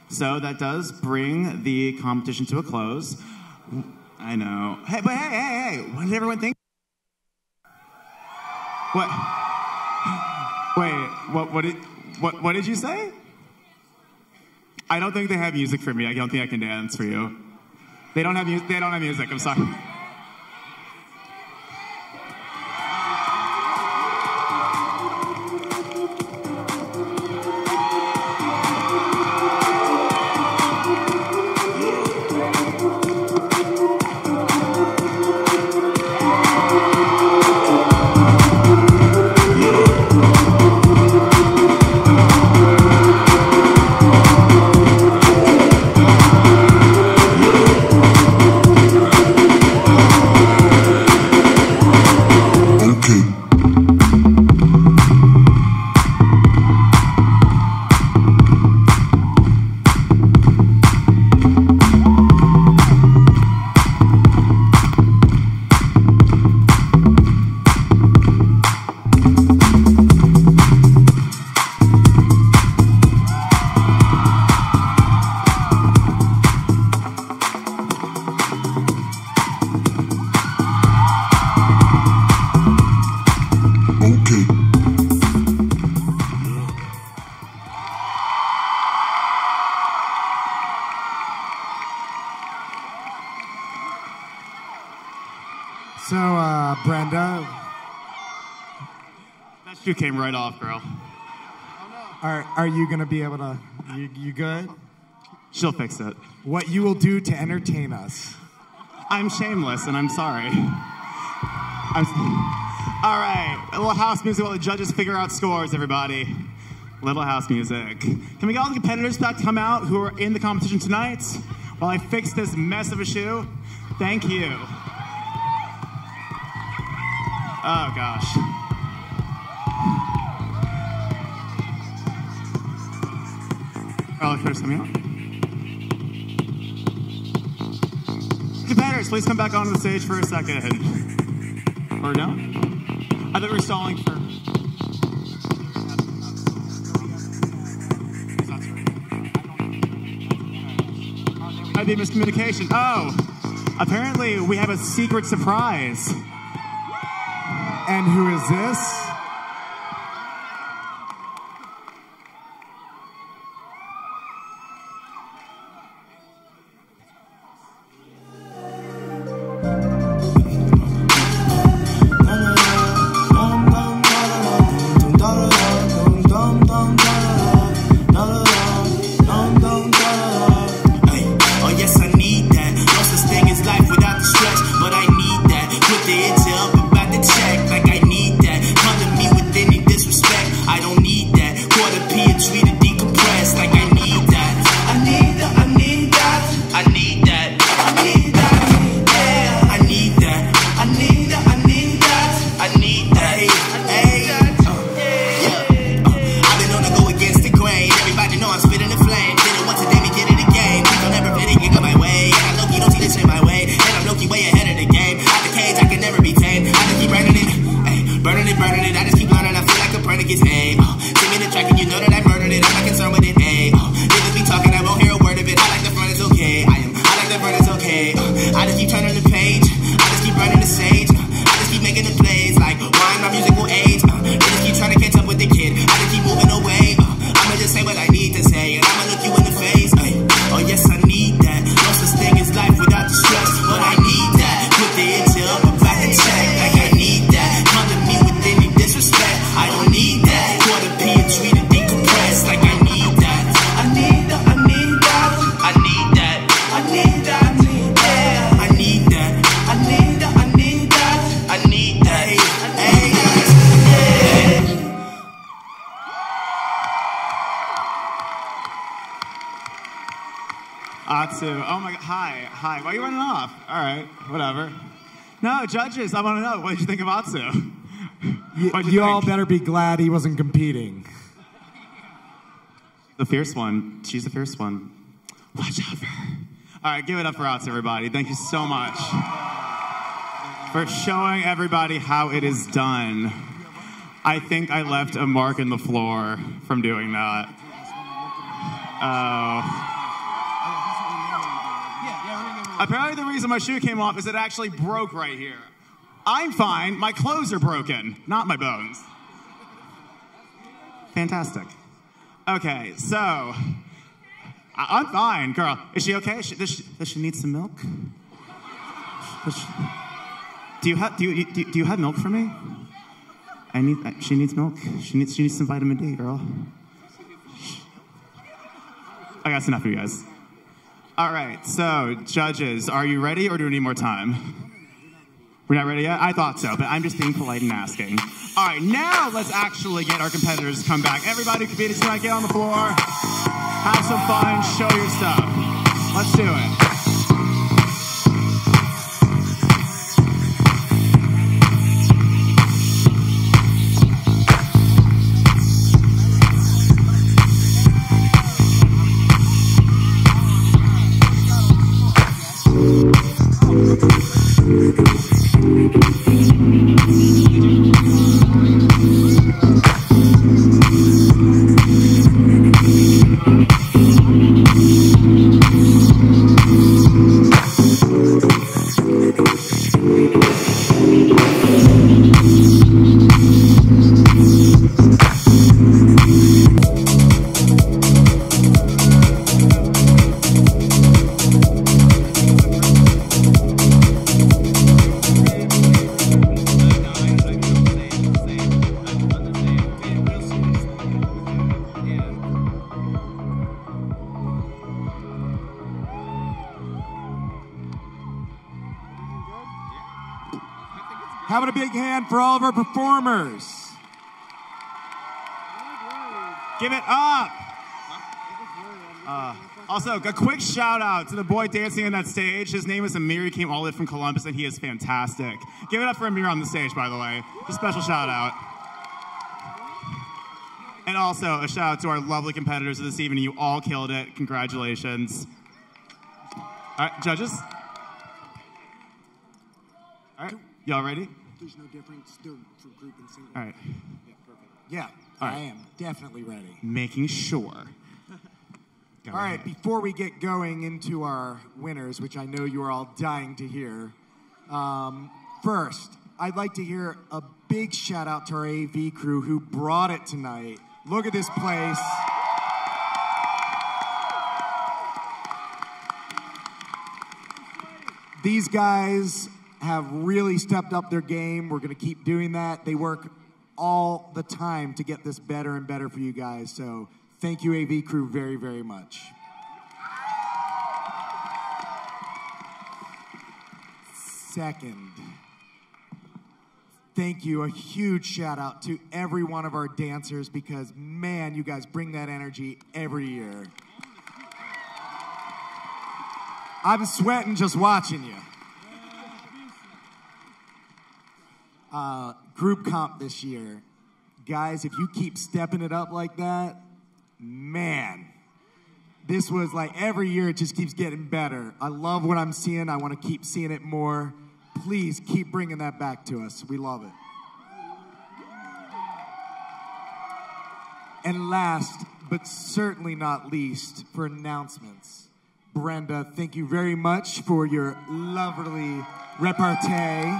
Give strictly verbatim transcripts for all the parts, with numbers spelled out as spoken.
So that does bring the competition to a close. I know. Hey, but hey, hey, hey, what did everyone think? What? Wait, what, what, did, what, what did you say? I don't think they have music for me. I don't think I can dance for you. They don't have, mu they don't have music, I'm sorry. So, uh, Brenda. That shoe came right off, girl. Are, are you going to be able to, you, you good? She'll fix it. What you will do to entertain us. I'm shameless, and I'm sorry. I'm, all right, a little house music while the judges figure out scores, everybody. Little house music. Can we get all the competitors back to come out who are in the competition tonight while I fix this mess of a shoe? Thank you. Oh, gosh. All the first coming out. Competitors, please come back onto the stage for a second. Or no? I thought we were stalling for... Might be miscommunication. Oh, apparently we have a secret surprise. And who is this? Atsu. Oh my god. Hi. Hi. Why are you running off? All right. Whatever. No, judges, I want to know. What did you think of Atsu? You, you, you all better be glad he wasn't competing. The fierce one. She's the fierce one. Watch out for her. All right. Give it up for Atsu, everybody. Thank you so much for showing everybody how it is done. I think I left a mark in the floor from doing that. Oh. Apparently the reason my shoe came off is it actually broke right here. I'm fine. My clothes are broken, not my bones. Fantastic. Okay, so I I'm fine, girl. Is she okay? Is she, does, she, does she need some milk? Does she, do you have do you, do you do you have milk for me? I need. She needs milk. She needs. She needs some vitamin D, girl. I got enough for you guys. All right. So, judges, are you ready, or do we need more time? We're not ready yet? I thought so, but I'm just being polite and asking. All right. Now let's actually get our competitors to come back. Everybody who competed tonight, get on the floor, have some fun, show your stuff. Let's do it. Having a big hand for all of our performers. Give it up. Uh, also, a quick shout out to the boy dancing on that stage. His name is Amir. He came all the way from Columbus, and he is fantastic. Give it up for Amir on the stage, by the way. Just a special shout out. And also, a shout out to our lovely competitors of this evening. You all killed it. Congratulations. All right, judges. All right, y'all ready? There's no difference still for group and single. All right. Yeah, perfect. Yeah, All I right. am definitely ready. Making sure. Go All right, ahead. before we get going into our winners, which I know you are all dying to hear, um, first, I'd like to hear a big shout out to our A V crew who brought it tonight. Look at this place. These guys have really stepped up their game. We're going to keep doing that. They work all the time to get this better and better for you guys. So thank you, A V crew, very, very much. Second, thank you. A huge shout out to every one of our dancers because, man, you guys bring that energy every year. I'm sweating just watching you. Uh, group comp this year. Guys, if you keep stepping it up like that, man, this was like every year it just keeps getting better. I love what I'm seeing. I want to keep seeing it more. Please keep bringing that back to us. We love it. And last, but certainly not least, for announcements, Brenda, thank you very much for your lovely repartee.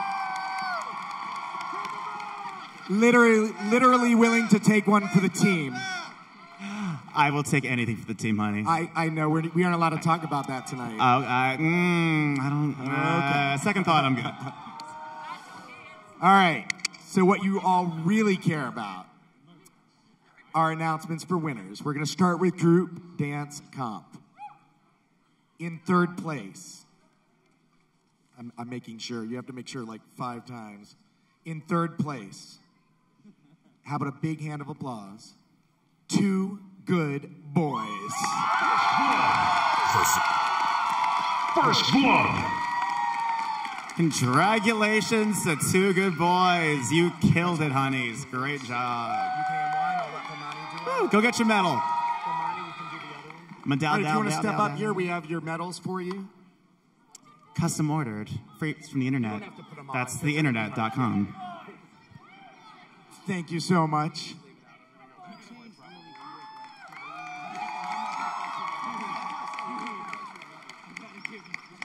Literally, literally willing to take one for the team. I will take anything for the team, honey. I, I know, we're, we aren't allowed to talk about that tonight. Oh, I, mm, I don't, uh, okay. Second thought, I'm good. All right, so what you all really care about are announcements for winners. We're gonna start with group dance comp. In third place, I'm, I'm making sure, you have to make sure like five times. In third place, how about a big hand of applause? Two Good Boys. First, first blood. Congratulations to Two Good Boys. You killed it, honeys. Great job. You can one, I'll let Kamani do it. Woo, go get your medal. Kamani, you can do the other one. Medal, All right, if you want to down, step down, up down. here, we have your medals for you. Custom ordered. Free from the internet. don't have to put 'em on. That's the internet dot com. Thank you so much.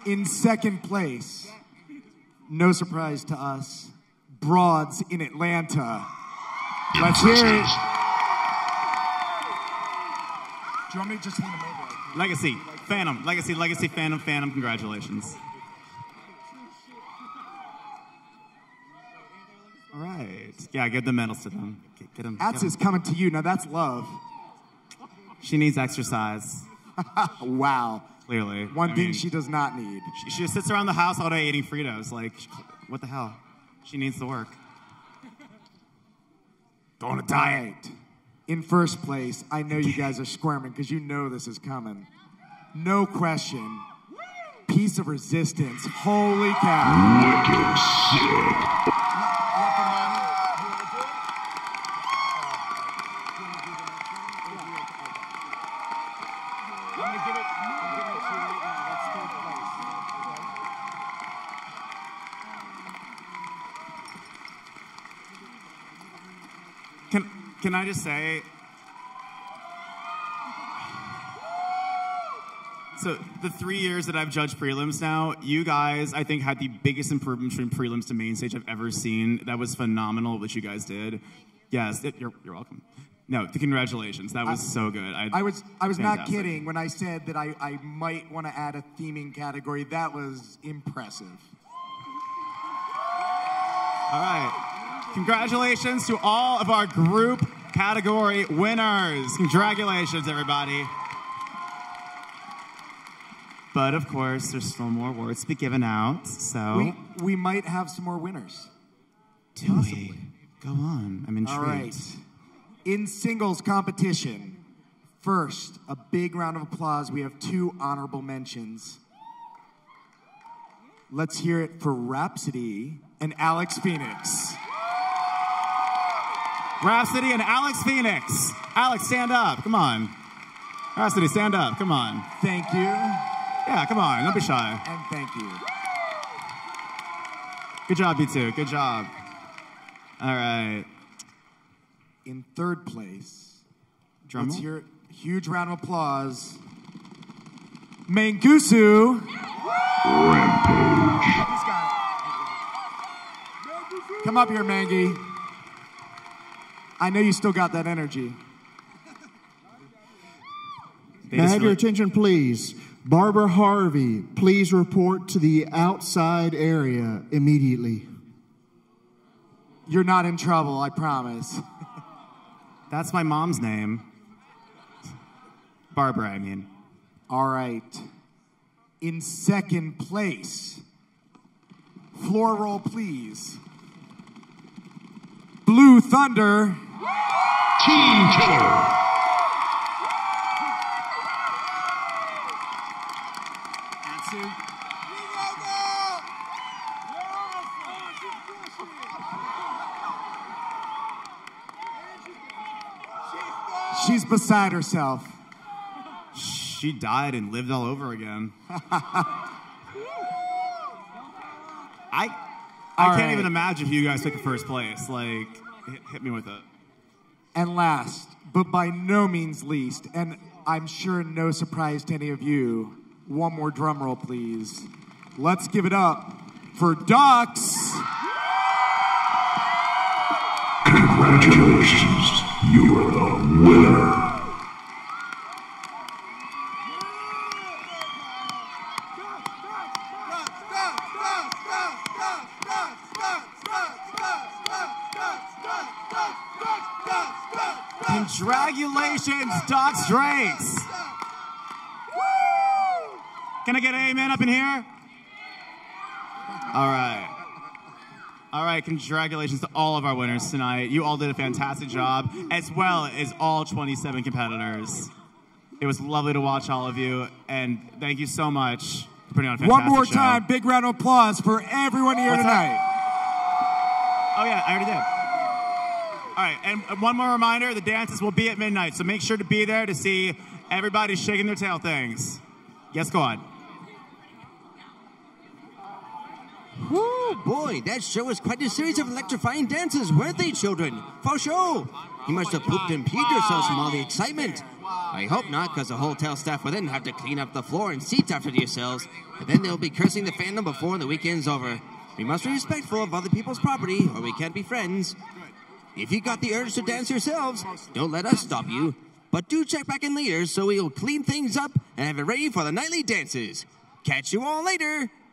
In second place, no surprise to us, Broads in Atlanta. Let's hear it. Do you want me to just hand them over? Legacy, Phantom, Legacy, Legacy, Phantom, Phantom, congratulations. All right. Yeah, give the medals to them. Get, get them. That's get is them. coming to you. Now that's love. She needs exercise. Wow. Clearly. One I thing mean, she does not need. She, she just sits around the house all day eating Fritos. Like, what the hell? She needs to work. Go on a diet. In first place, I know you guys are squirming because you know this is coming. No question. Piece of Resistance. Holy cow. Wicked sick. Can, can I just say, so the three years that I've judged prelims now, you guys, I think, had the biggest improvements from prelims to main stage I've ever seen. That was phenomenal what you guys did. Yes, it, you're, you're welcome. No, congratulations. That was I, so good. I, I was I was fantastic. not kidding when I said that I, I might want to add a theming category. That was impressive. All right. Congratulations to all of our group category winners. Congratulations, everybody. But of course, there's still more awards to be given out, so. We, we might have some more winners. Do Possibly. we? Go on, I'm intrigued. All right. In singles competition, first, a big round of applause. We have two honorable mentions. Let's hear it for Rhapsody and Alex Phoenix. Rhapsody and Alex Phoenix. Alex, stand up. Come on. Rhapsody, stand up. Come on. Thank you. Yeah, come on. Don't be shy. And thank you. Good job, you two. Good job. All right. In third place, Drum let's hear it. Huge round of applause. Mangusu. Rampage. Come up here, Mangy. I know you still got that energy. May I have your attention, please? Barbara Harvey, please report to the outside area immediately. You're not in trouble, I promise. That's my mom's name. Barbara, I mean. All right. In second place, floor roll, please. Blue Thunder. Team Killer. She's beside herself. She died and lived all over again. I I All can't right. even imagine if you guys took the first place. Like, hit, hit me with it. And last, but by no means least, and I'm sure no surprise to any of you, one more drum roll, please. Let's give it up for Dux. Congratulations. You are the winner. Congratulations, Dux Drakes. Can I get an amen up in here? All right. All right, congratulations to all of our winners tonight. You all did a fantastic job, as well as all twenty-seven competitors. It was lovely to watch all of you, and thank you so much for putting on a fantastic One more show. time, big round of applause for everyone here What's tonight. That? Oh, yeah, I already did. All right, and one more reminder, the dances will be at midnight, so make sure to be there to see everybody shaking their tail things. Yes, go on. Whoo, boy, that show was quite a series of electrifying dances, weren't they, children? For sure. You must have pooped and peed yourselves from all the excitement. I hope not, because the hotel staff will then have to clean up the floor and seats after yourselves, and then they'll be cursing the fandom before the weekend's over. We must be respectful of other people's property, or we can't be friends. If you got the urge to dance yourselves, don't let us stop you. But do check back in later so we'll clean things up and have it ready for the nightly dances. Catch you all later.